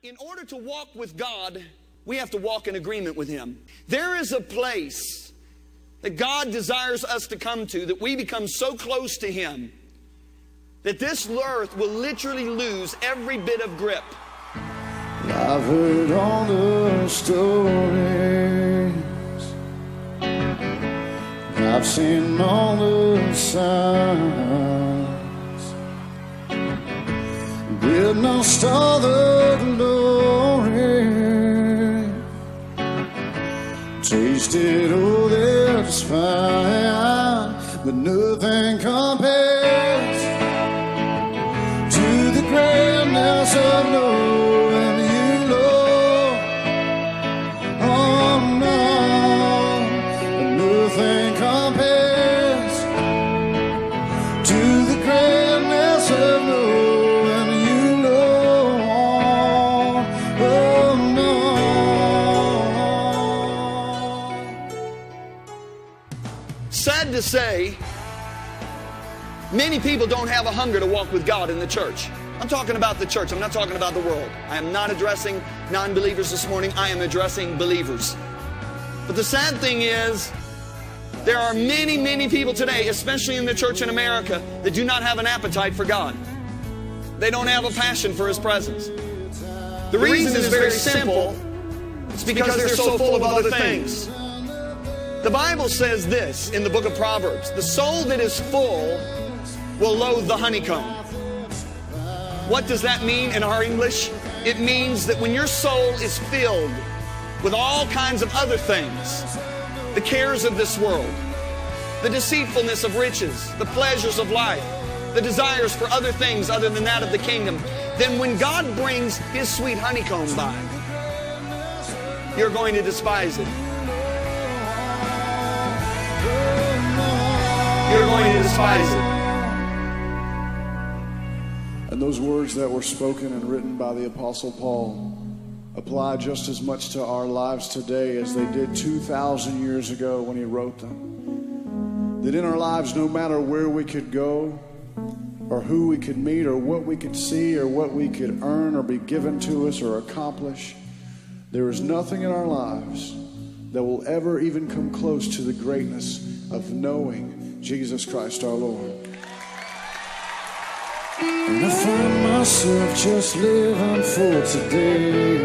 In order to walk with God, we have to walk in agreement with Him. There is a place that God desires us to come to, that we become so close to Him that this earth will literally lose every bit of grip. I've heard all the stories, I've seen all the signs, witnessed all the glory, tasted all that's fine, but nothing compares to the greatness of knowing you, Lord. Oh no, nothing compares to the greatness of knowing you, Lord. Oh no. Sad to say, many people don't have a hunger to walk with God in the church. I'm talking about the church. I'm not talking about the world. I am not addressing non-believers this morning. I am addressing believers. But the sad thing is, there are many, many people today, especially in the church in America, that do not have an appetite for God. They don't have a passion for His presence. The reason is very simple. It's because they're so full of other things. The Bible says this in the book of Proverbs: the soul that is full will loathe the honeycomb. What does that mean in our English? It means that when your soul is filled with all kinds of other things, the cares of this world, the deceitfulness of riches, the pleasures of life, the desires for other things other than that of the kingdom, then when God brings His sweet honeycomb by, you're going to despise it. You're going to despise it. And those words that were spoken and written by the Apostle Paul apply just as much to our lives today as they did 2,000 years ago when he wrote them. That in our lives, no matter where we could go, or who we could meet, or what we could see, or what we could earn, or be given to us, or accomplish, there is nothing in our lives that will ever even come close to the greatness of knowing Jesus Christ our Lord. And I find myself just living for today,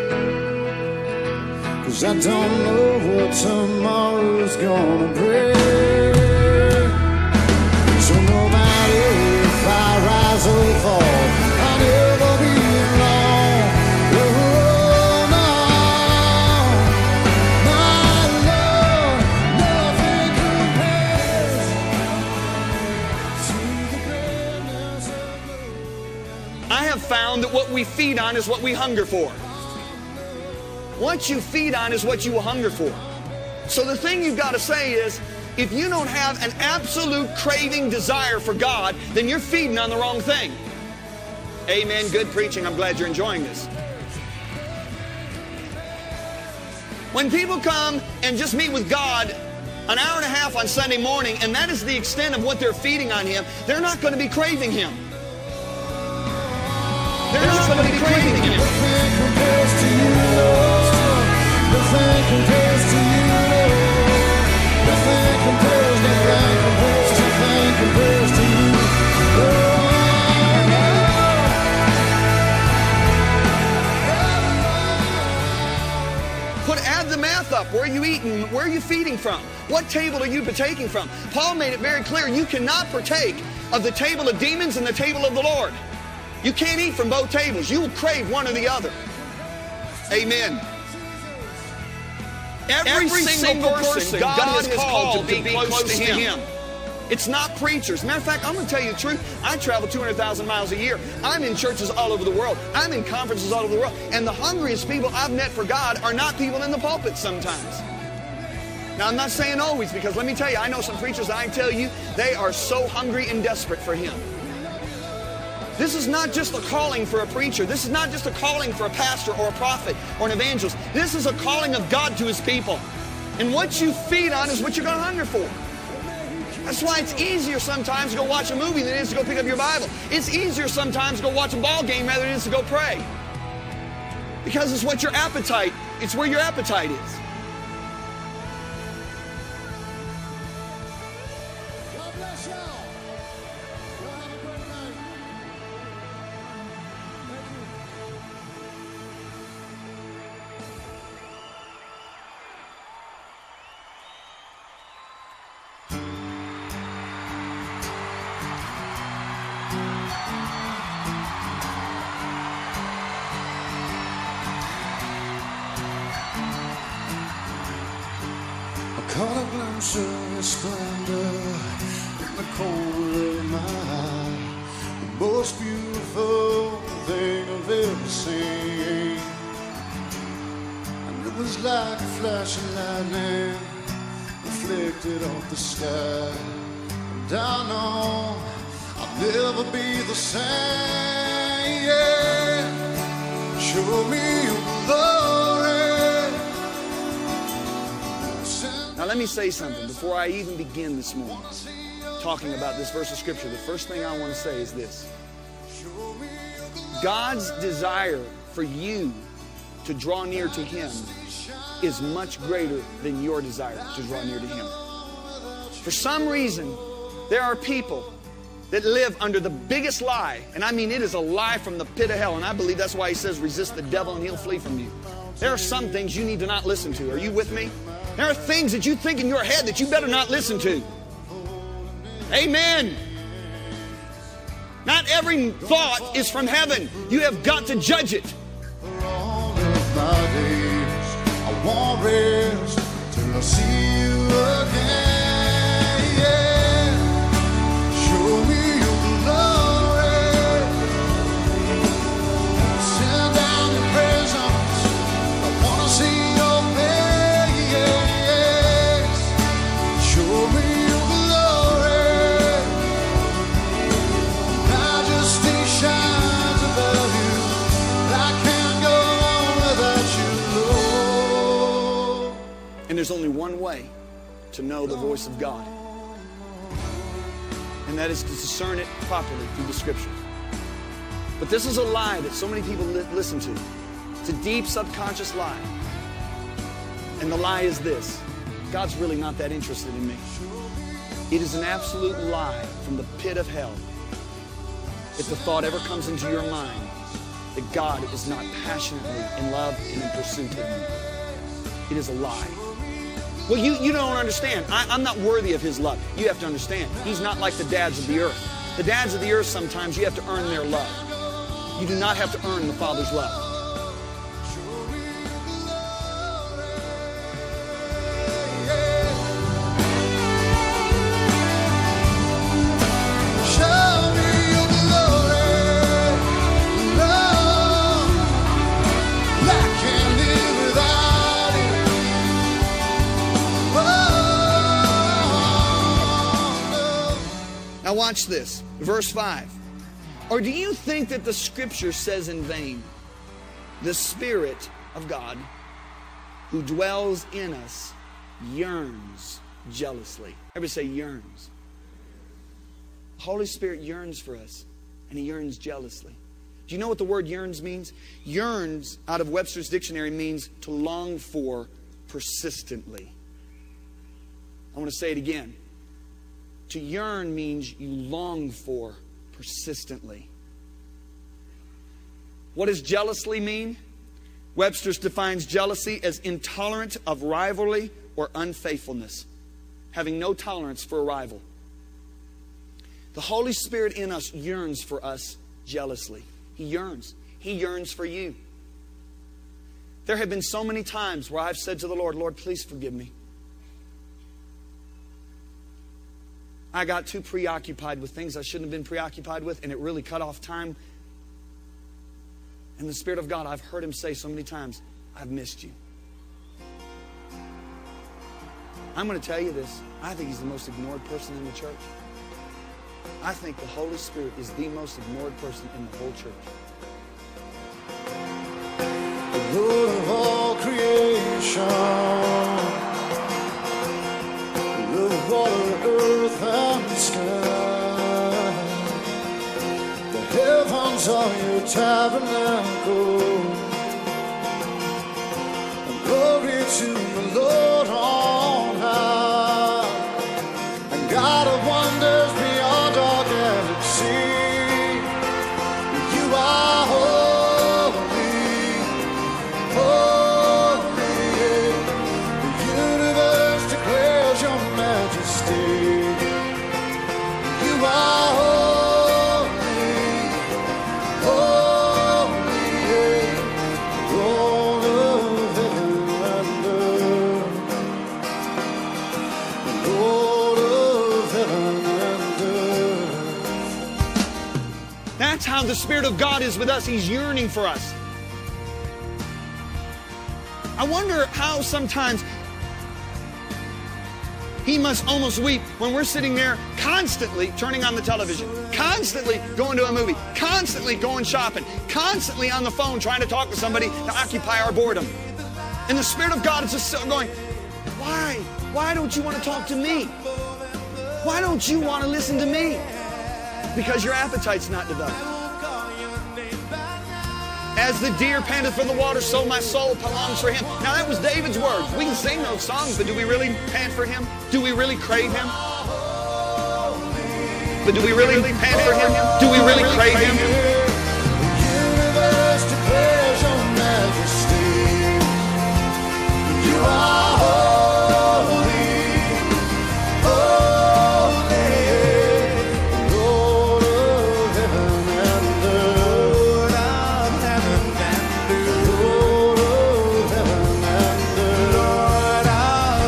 'cause I don't know what tomorrow's gonna bring. So no matter if I rise or fall, I'll never be alone. Oh no, my Lord, nothing compares to the greatness of I have found that what we feed on is what we hunger for. What you feed on is what you will hunger for. So the thing you've got to say is, if you don't have an absolute craving desire for God, then you're feeding on the wrong thing. Amen. Good preaching. I'm glad you're enjoying this. When people come and just meet with God an hour and a half on Sunday morning, and that is the extent of what they're feeding on Him, they're not going to be craving Him. They're not going to be craving Him. Nothing compares to you, Lord. Nothing compares to you, Lord. Nothing compares, nothing compares, nothing compares to you, Lord. Add the math up. Where are you eating? Where are you feeding from? What table are you partaking from? Paul made it very clear, you cannot partake of the table of demons and the table of the Lord. You can't eat from both tables. You will crave one or the other. Amen. Every single person God has called to be close to Him. It's not preachers. Matter of fact, I'm going to tell you the truth. I travel 200,000 miles a year. I'm in churches all over the world. I'm in conferences all over the world. And the hungriest people I've met for God are not people in the pulpit sometimes. Now, I'm not saying always, because let me tell you, I know some preachers, I tell you, they are so hungry and desperate for Him. This is not just a calling for a preacher. This is not just a calling for a pastor or a prophet or an evangelist. This is a calling of God to His people. And what you feed on is what you're going to hunger for. That's why it's easier sometimes to go watch a movie than it is to go pick up your Bible. It's easier sometimes to go watch a ball game rather than it is to go pray. Because it's what your appetite, it's where your appetite is. God bless y'all. Y'all have a great night. Thank you. Caught a glimpse of your splendor in the corner of my eye. The most beautiful thing I've ever seen. And it was like a flash of lightning reflected off the sky. And I know I'll never be the same. Yeah. Show me your glory. Now let me say something before I even begin this morning talking about this verse of Scripture. The first thing I want to say is this. God's desire for you to draw near to Him is much greater than your desire to draw near to Him. For some reason, there are people that live under the biggest lie, and I mean it is a lie from the pit of hell, and I believe that's why He says resist the devil and he'll flee from you. There are some things you need to not listen to. Are you with me? There are things that you think in your head that you better not listen to. Amen. Not every thought is from heaven. You have got to judge it. For all of my days, I won't rest till I see you again. Yeah. Show me your glory. Send down your presence. I want to see your face. Show me your glory. Majesty shines above you. I can't go on without you, Lord. And there's only one way to know the voice of God, and that is to discern it properly through the Scripture. But this is a lie that so many people listen to. It's a deep subconscious lie. And the lie is this: God's really not that interested in me. It is an absolute lie from the pit of hell if the thought ever comes into your mind that God is not passionately in love and in pursuit of you. It is a lie. Well, you don't understand. I'm not worthy of His love. You have to understand. He's not like the dads of the earth. The dads of the earth, sometimes you have to earn their love. You do not have to earn the Father's love. Now watch this, verse 5. Or do you think that the Scripture says in vain, the Spirit of God who dwells in us yearns jealously? Everybody say yearns. The Holy Spirit yearns for us, and He yearns jealously. Do you know what the word yearns means? Yearns, out of Webster's dictionary, means to long for persistently. I want to say it again. To yearn means you long for persistently. What does jealously mean? Webster defines jealousy as intolerant of rivalry or unfaithfulness, having no tolerance for a rival. The Holy Spirit in us yearns for us jealously. He yearns. He yearns for you. There have been so many times where I've said to the Lord, Lord, please forgive me. I got too preoccupied with things I shouldn't have been preoccupied with, and it really cut off time. And the Spirit of God, I've heard Him say so many times, I've missed you. I'm going to tell you this. I think He's the most ignored person in the church. I think the Holy Spirit is the most ignored person in the whole church. The Lord of all creation, the water, earth, and the sky. The heavens are your tabernacle. the Spirit of God is with us, He's yearning for us. I wonder how sometimes He must almost weep when we're sitting there constantly turning on the television, constantly going to a movie, constantly going shopping, constantly on the phone trying to talk to somebody to occupy our boredom. And the Spirit of God is just going, why? Why don't you want to talk to me? Why don't you want to listen to me? Because your appetite's not developed. As the deer panteth for the water, so my soul longs for Him. Now that was David's words. We can sing those songs, but do we really pant for Him? Do we really crave Him? But do we really pant for Him? Do we really crave Him? The universe declares your majesty. You are holy, holy, Lord of heaven and earth. Lord of heaven and earth. Lord of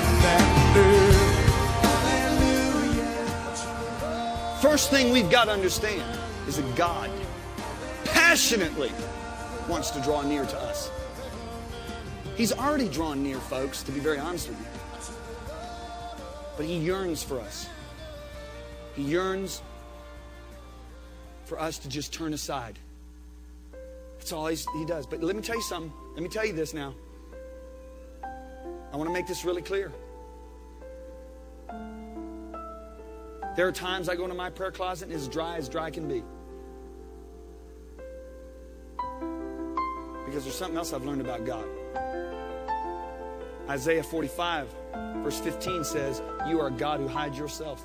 heaven and earth. Hallelujah. First thing we've got to understand is that God passionately wants to draw near to us. He's already drawn near, folks, to be very honest with you. But He yearns for us. He yearns for us to just turn aside. That's all He does. But let me tell you something. Let me tell you this now. I want to make this really clear. There are times I go into my prayer closet and it's as dry can be. Because there's something else I've learned about God. Isaiah 45, verse 15 says, you are a God who hides yourself.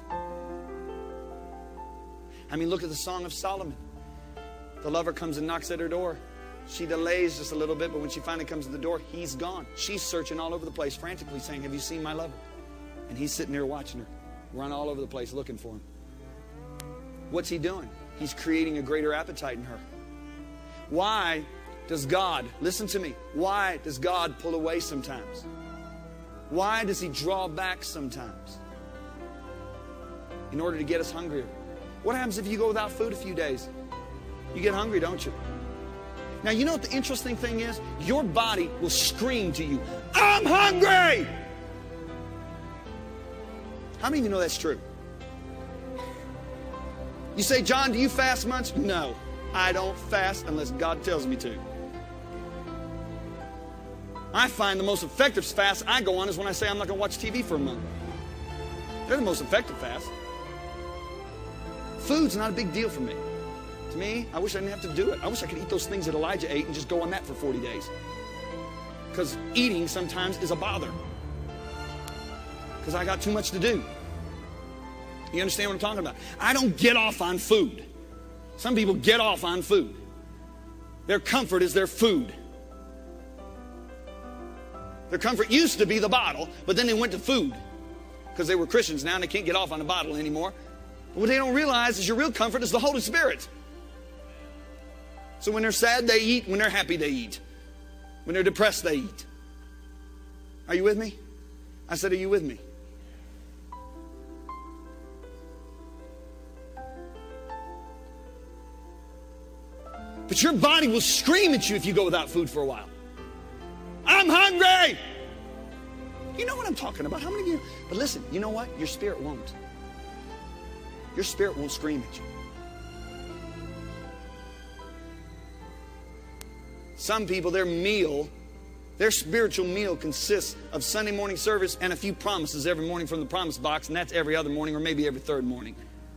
I mean, look at the Song of Solomon. The lover comes and knocks at her door. She delays just a little bit, but when she finally comes to the door, he's gone. She's searching all over the place, frantically saying, have you seen my lover? And he's sitting there watching her, run all over the place looking for him. What's he doing? He's creating a greater appetite in her. Why does God, listen to me, why does God pull away sometimes? Why does He draw back sometimes? In order to get us hungrier. What happens if you go without food a few days? You get hungry, don't you? Now, you know what the interesting thing is? Your body will scream to you, I'm hungry! How many of you know that's true? You say, John, do you fast much? No, I don't fast unless God tells me to. I find the most effective fast I go on is when I say I'm not going to watch TV for a month. They're the most effective fast. Food's not a big deal for me. To me, I wish I didn't have to do it. I wish I could eat those things that Elijah ate and just go on that for 40 days. Because eating sometimes is a bother. Because I got too much to do. You understand what I'm talking about? I don't get off on food. Some people get off on food. Their comfort is their food. Their comfort used to be the bottle, but then they went to food. Because they were Christians now and they can't get off on the bottle anymore. But what they don't realize is your real comfort is the Holy Spirit. So when they're sad, they eat. When they're happy, they eat. When they're depressed, they eat. Are you with me? I said, are you with me? But your body will scream at you if you go without food for a while. I'm hungry! You know what I'm talking about. How many of you? But listen, you know what? Your spirit won't. Your spirit won't scream at you. Some people, their spiritual meal consists of Sunday morning service and a few promises every morning from the promise box, and that's every other morning or maybe every third morning.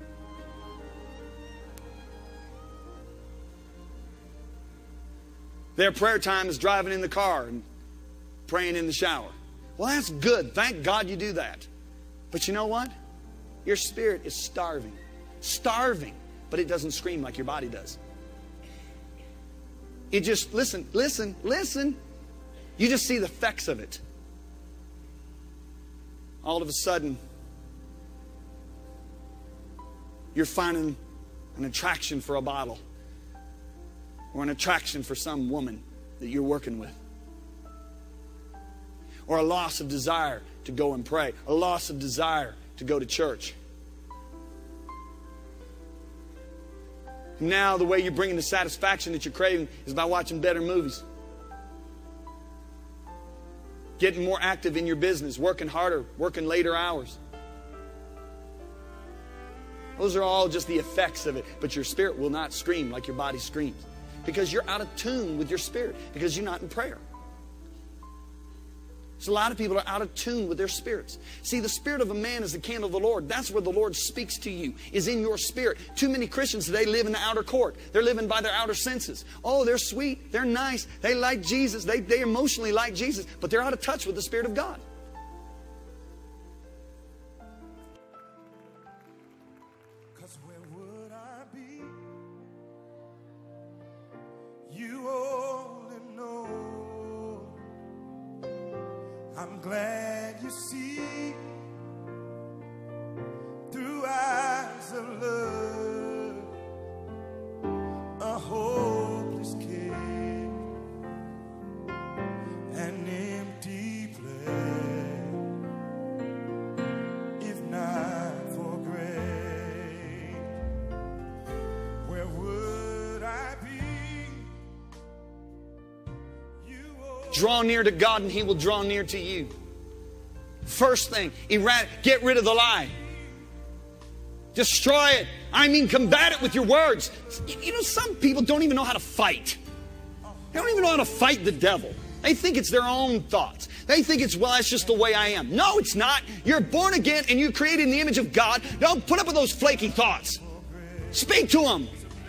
Their prayer time is driving in the car and praying in the shower. Well, that's good. Thank God you do that. But you know what? Your spirit is starving. Starving. But it doesn't scream like your body does. It just, listen. You just see the effects of it. All of a sudden, you're finding an attraction for a bottle. Or an attraction for some woman that you're working with. Or a loss of desire to go and pray. A loss of desire to go to church. Now the way you're bringing the satisfaction that you're craving is by watching better movies. Getting more active in your business, working harder, working later hours. Those are all just the effects of it. But your spirit will not scream like your body screams. Because you're out of tune with your spirit. Because you're not in prayer. So a lot of people are out of tune with their spirits. See, the spirit of a man is the candle of the Lord. That's where the Lord speaks to you, is in your spirit. Too many Christians today live in the outer court. They're living by their outer senses. Oh, they're sweet. They're nice. They like Jesus. They emotionally like Jesus. But they're out of touch with the Spirit of God. Because where would I be? You only know. I'm glad you see through eyes of love a hopeless cave, an empty place, if not for grace. Where would I be? Draw near to God and He will draw near to you. First thing, get rid of the lie. Destroy it. I mean, combat it with your words. You know, some people don't even know how to fight. They don't even know how to fight the devil. They think it's their own thoughts. They think it's, well, that's just the way I am. No, it's not. You're born again and you're created in the image of God. Don't put up with those flaky thoughts. Speak to them.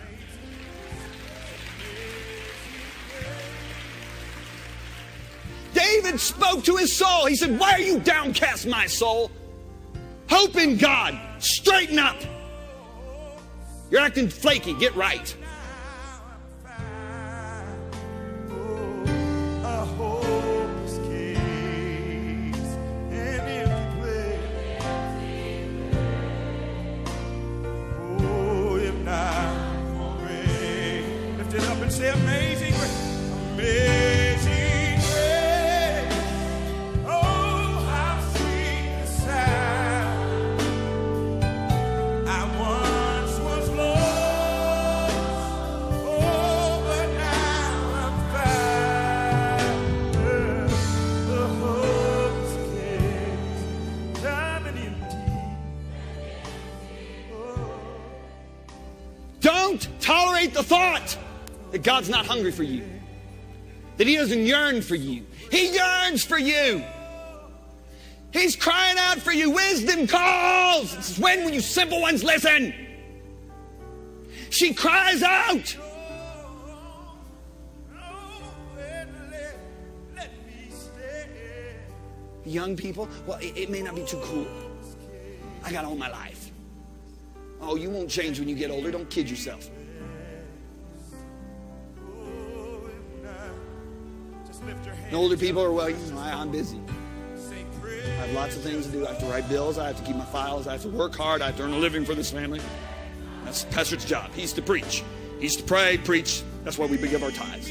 David spoke to his soul. He said, why are you downcast, my soul? Hope in God. Straighten up. You're acting flaky. Get right. Lift it up and say amazing grace. Amazing grace. Oh, how sweet the sound. I once was lost. Oh, but now I'm found. The hope's case, time and empty. Don't tolerate the thought that God's not hungry for you. That He doesn't yearn for you. He yearns for you. He's crying out for you. Wisdom calls. It's when you simple ones listen. She cries out. Young people, well, it may not be too cool. I got all my life. Oh, you won't change when you get older. Don't kid yourself. And older people are, well, you know, I'm busy. I have lots of things to do. I have to write bills. I have to keep my files. I have to work hard. I have to earn a living for this family. That's pastor's job. He's to preach. He's to pray, preach. That's why we give our tithes.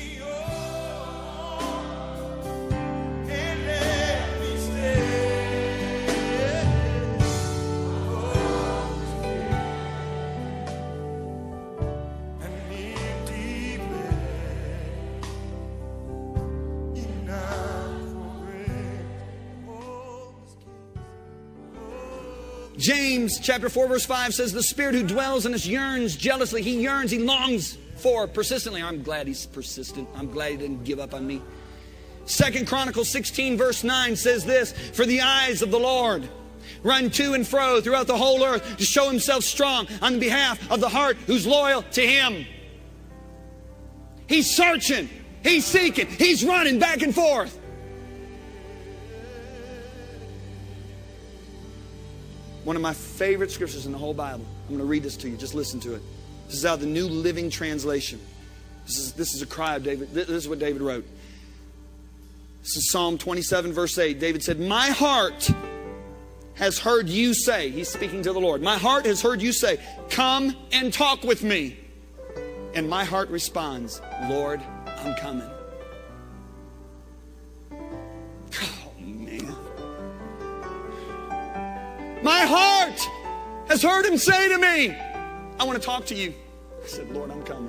James chapter 4 verse 5 says, the Spirit who dwells in us yearns jealously. He yearns, he longs for persistently. I'm glad he's persistent. I'm glad he didn't give up on me. 2 Chronicles 16 verse 9 says this, for the eyes of the Lord run to and fro throughout the whole earth to show Himself strong on behalf of the heart who's loyal to Him. He's searching. He's seeking. He's running back and forth. One of my favorite scriptures in the whole Bible. I'm going to read this to you. Just listen to it. This is out of the New Living Translation. This is a cry of David. This is what David wrote. This is Psalm 27 verse 8. David said, my heart has heard you say, he's speaking to the Lord, my heart has heard you say, come and talk with me. And my heart responds, Lord, I'm coming. My heart has heard Him say to me, I want to talk to you. I said, Lord, I'm coming.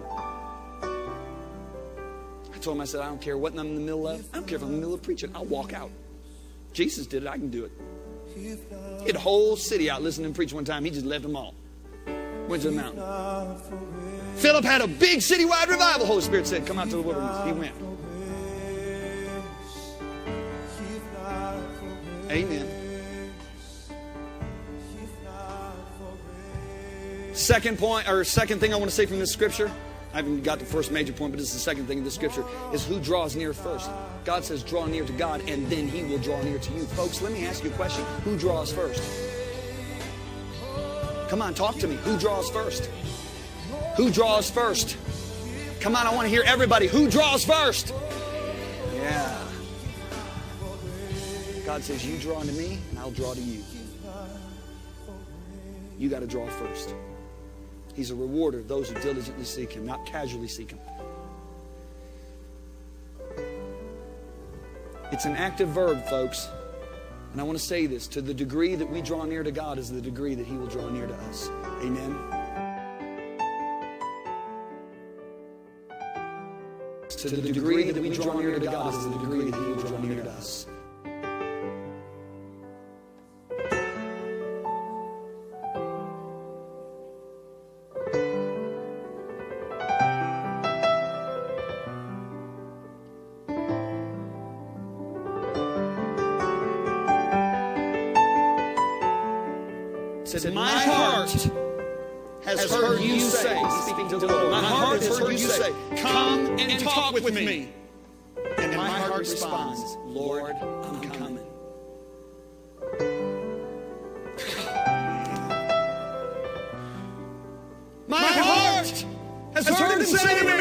I told him, I said, I don't care what I'm in the middle of. I don't care if I'm in the middle of preaching. I'll walk out. Jesus did it. I can do it. He had a whole city out listening to preach one time. He just left them all. Went to the mountain. Philip had a big citywide revival. Holy Spirit said, come out to the wilderness. He went. Amen. Second point, or second thing I want to say from this scripture, I haven't got the first major point, but this is the second thing in this scripture, is who draws near first. God says, draw near to God, and then He will draw near to you. Folks, let me ask you a question. Who draws first? Come on, talk to me. Who draws first? Who draws first? Come on, I want to hear everybody. Who draws first? Yeah. God says, you draw to me, and I'll draw to you. You got to draw first. He's a rewarder of those who diligently seek Him, not casually seek Him. It's an active verb, folks. And I want to say this. To the degree that we draw near to God is the degree that He will draw near to us. Amen. To the degree that we draw near to God is the degree that He will draw near to us. Said, my heart has heard you say, speaking to the Lord, my heart has heard you say, come and talk with me. And my heart responds, Lord, I'm coming. My heart has heard Him say to me,